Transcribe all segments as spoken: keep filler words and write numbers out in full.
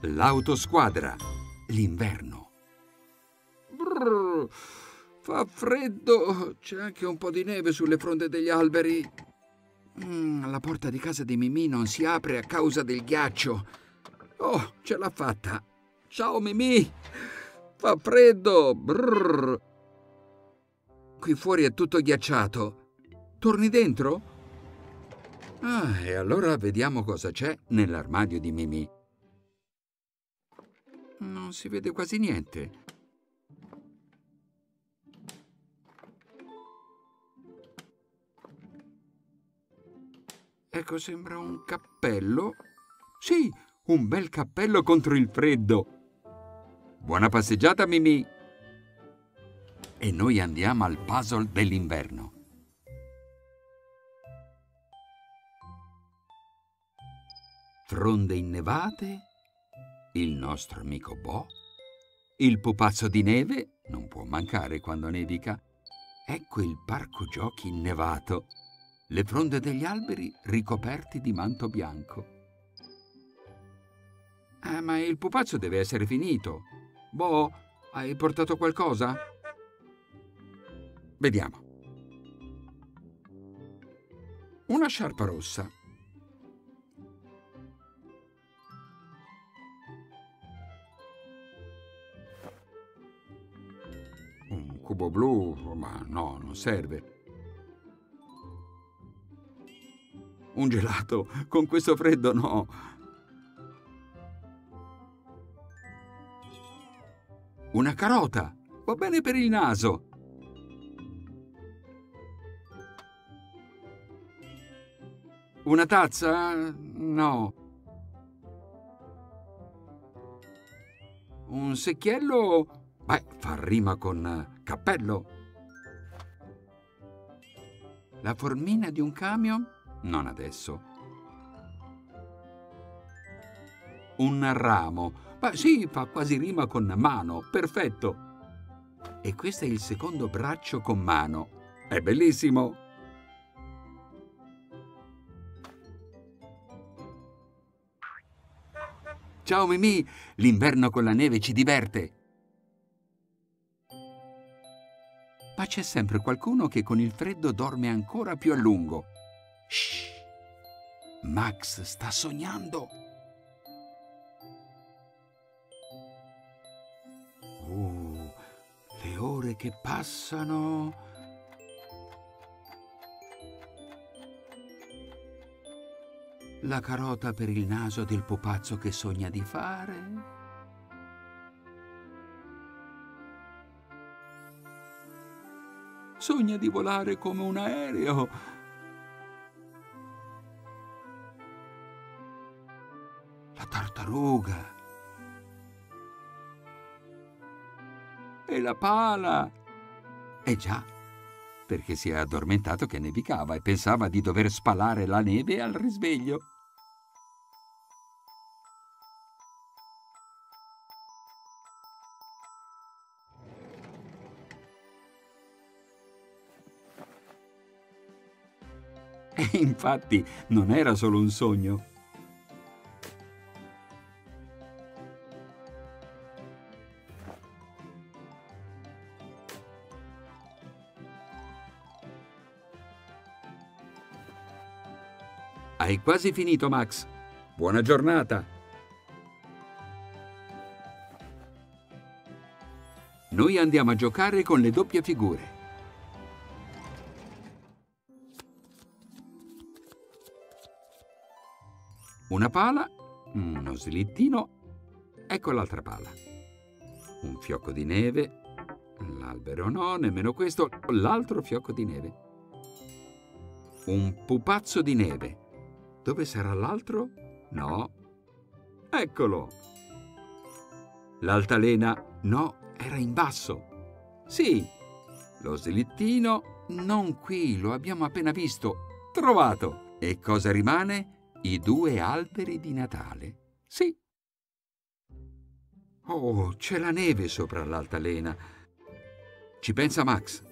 L'autosquadra, l'inverno. Brrr, fa freddo, c'è anche un po' di neve sulle fronde degli alberi. Mm, la porta di casa di Mimì non si apre a causa del ghiaccio. Oh, ce l'ha fatta. Ciao Mimì, fa freddo. Brrr. Qui fuori è tutto ghiacciato. Torni dentro? Ah, e allora vediamo cosa c'è nell'armadio di Mimì. Non si vede quasi niente. Ecco, sembra un cappello. Sì, un bel cappello contro il freddo. Buona passeggiata, Mimì. E noi andiamo al puzzle dell'inverno. Fronde innevate, il nostro amico Bo, il pupazzo di neve, non può mancare quando nevica. Ecco il parco giochi innevato, le fronde degli alberi ricoperti di manto bianco. Eh, ma il pupazzo deve essere finito. Bo, hai portato qualcosa? Vediamo. Una sciarpa rossa. Un cubo blu, ma no, non serve. Un gelato, con questo freddo no. Una carota, va bene per il naso. Una tazza? No. Un secchiello? Beh, fa rima con cappello. La formina di un camion? Non adesso. Un ramo? Beh, sì, fa quasi rima con mano. Perfetto. E questo è il secondo braccio con mano. È bellissimo. Ciao Mimì, l'inverno con la neve ci diverte. Ma c'è sempre qualcuno che con il freddo dorme ancora più a lungo. Shh! Max sta sognando. Uh, le ore che passano. La carota per il naso del pupazzo che sogna di fare. Sogna di volare come un aereo. La tartaruga. E la pala. Eh già, perché si è addormentato che nevicava e pensava di dover spalare la neve al risveglio. E infatti non era solo un sogno. Hai quasi finito, Max. Buona giornata. Noi andiamo a giocare con le doppie figure. Una pala, uno slittino, ecco l'altra pala. Un fiocco di neve, l'albero no, nemmeno questo, l'altro fiocco di neve. Un pupazzo di neve. Dove sarà l'altro? No. Eccolo. L'altalena? No, era in basso. Sì. Lo slittino? Non qui, lo abbiamo appena visto. Trovato. E cosa rimane? I due alberi di Natale. Sì. Oh, c'è la neve sopra l'altalena. Ci pensa Max.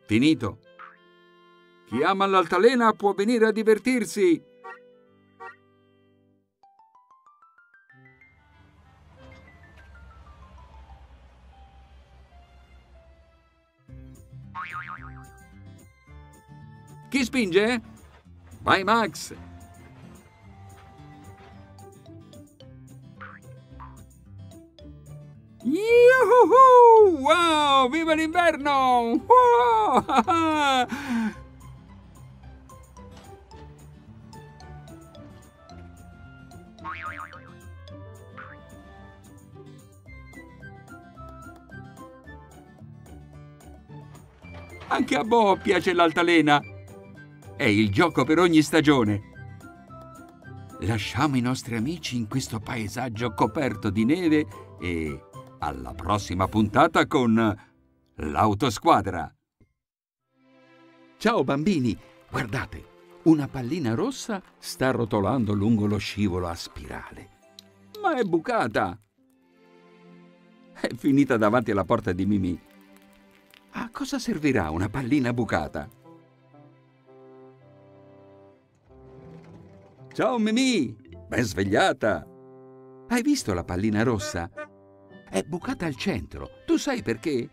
Finito. Chi ama l'altalena può venire a divertirsi. Chi spinge? Vai, Max! Yuhu! Wow! Viva l'inverno! Wow! Anche a Bo piace l'altalena. È il gioco per ogni stagione. Lasciamo i nostri amici in questo paesaggio coperto di neve e alla prossima puntata con l'Autosquadra. Ciao bambini, guardate, una pallina rossa sta rotolando lungo lo scivolo a spirale. Ma è bucata. È finita davanti alla porta di Mimì. A cosa servirà una pallina bucata? Ciao Mimì, ben svegliata. Hai visto la pallina rossa? È bucata al centro. Tu sai perché?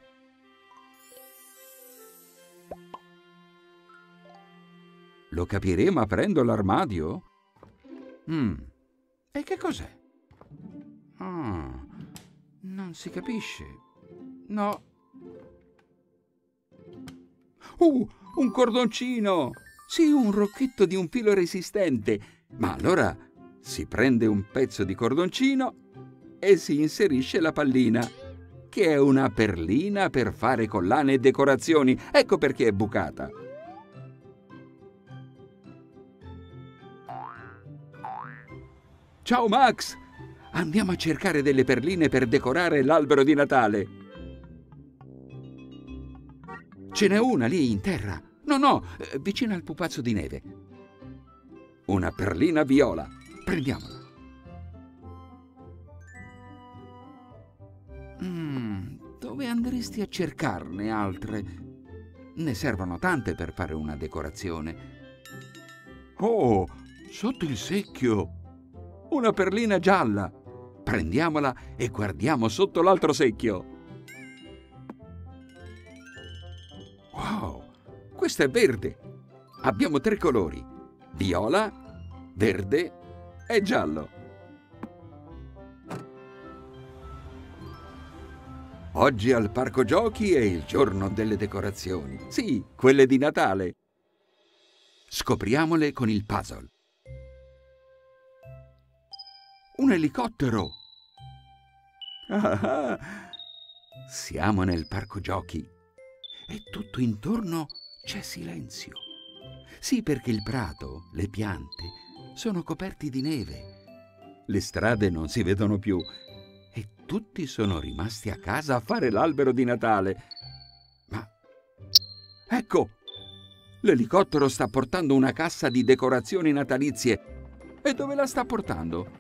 Lo capiremo aprendo l'armadio? Mm. E che cos'è? Ah, non si capisce. No. Uh, un cordoncino! Sì, un rocchetto di un filo resistente. Ma allora si prende un pezzo di cordoncino e si inserisce la pallina, che è una perlina per fare collane e decorazioni. Ecco perché è bucata. Ciao Max! Andiamo a cercare delle perline per decorare l'albero di Natale. Ce n'è una lì in terra. No, no, vicino al pupazzo di neve. Una perlina viola. Prendiamola. Mm, dove andresti a cercarne altre? Ne servono tante per fare una decorazione. Oh, sotto il secchio. Una perlina gialla. Prendiamola e guardiamo sotto l'altro secchio. Wow, questo è verde. Abbiamo tre colori: viola, verde e giallo. Oggi al parco giochi è il giorno delle decorazioni. Sì, quelle di Natale. Scopriamole con il puzzle. Un elicottero. Ah, ah. Siamo nel parco giochi e tutto intorno c'è silenzio. Sì, perché il prato, le piante, sono coperti di neve. Le strade non si vedono più e tutti sono rimasti a casa a fare l'albero di Natale. Ma ecco! L'elicottero sta portando una cassa di decorazioni natalizie. E dove la sta portando?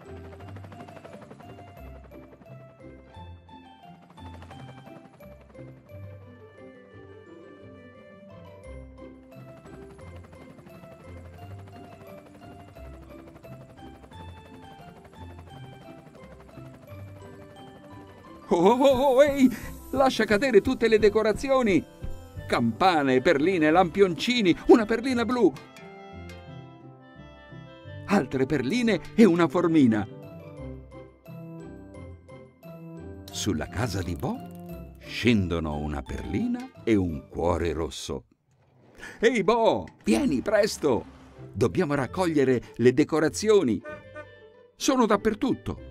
Oh, oh, oh, ehi! Lascia cadere tutte le decorazioni! Campane, perline, lampioncini, una perlina blu! Altre perline e una formina. Sulla casa di Bo scendono una perlina e un cuore rosso. Ehi Bo, vieni presto! Dobbiamo raccogliere le decorazioni. Sono dappertutto.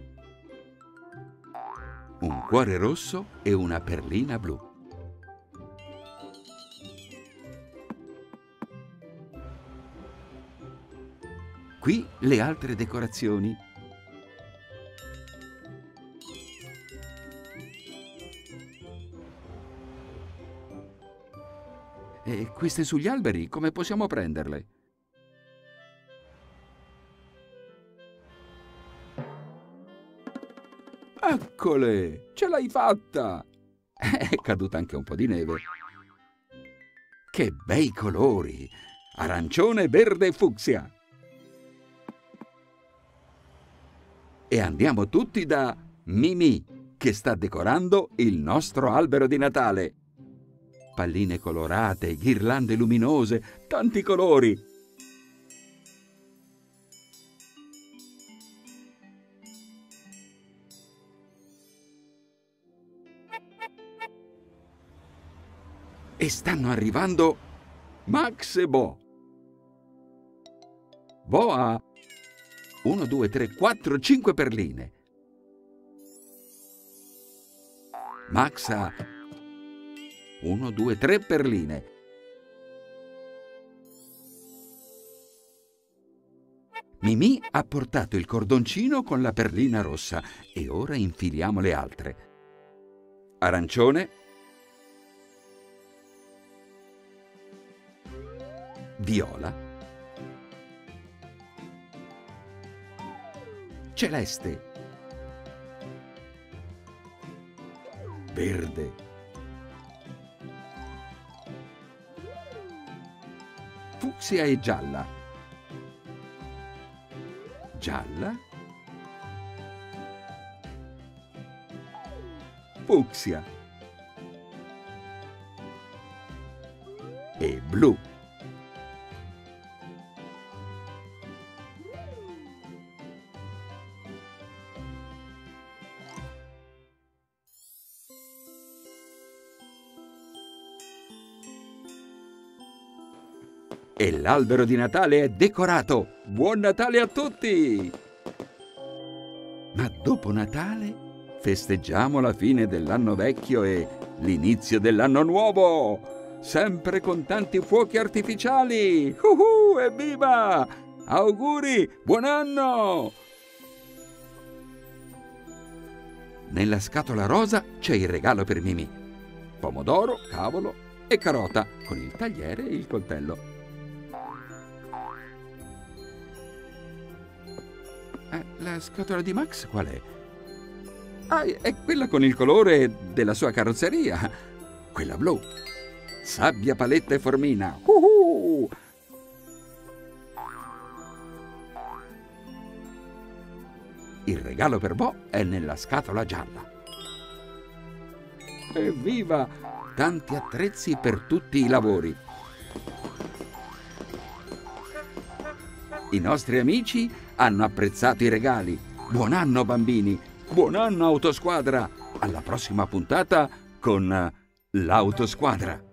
Un cuore rosso e una perlina blu. Qui le altre decorazioni. E queste sugli alberi, come possiamo prenderle? Eccole! Ce l'hai fatta! È caduta anche un po' di neve. Che bei colori! Arancione, verde e fucsia. E andiamo tutti da Mimì, che sta decorando il nostro albero di Natale. Palline colorate, ghirlande luminose, tanti colori. E stanno arrivando Max e Bo. Bo ha uno, due, tre, quattro, cinque perline. Max ha uno, due, tre perline. Mimì ha portato il cordoncino con la perlina rossa e ora infiliamo le altre. Arancione, viola, celeste, verde, fucsia e gialla, gialla, fucsia e blu. E l'albero di Natale è decorato! Buon Natale a tutti! Ma dopo Natale festeggiamo la fine dell'anno vecchio e l'inizio dell'anno nuovo! Sempre con tanti fuochi artificiali! Uh-huh, evviva! Auguri! Buon anno! Nella scatola rosa c'è il regalo per Mimì. Pomodoro, cavolo e carota con il tagliere e il coltello. La scatola di Max qual è? Ah, è quella con il colore della sua carrozzeria. Quella blu. Sabbia, paletta e formina. Uh-huh! Il regalo per Bo è nella scatola gialla. Evviva! Tanti attrezzi per tutti i lavori. I nostri amici hanno apprezzato i regali. Buon anno, bambini! Buon anno, Autosquadra! Alla prossima puntata con l'Autosquadra!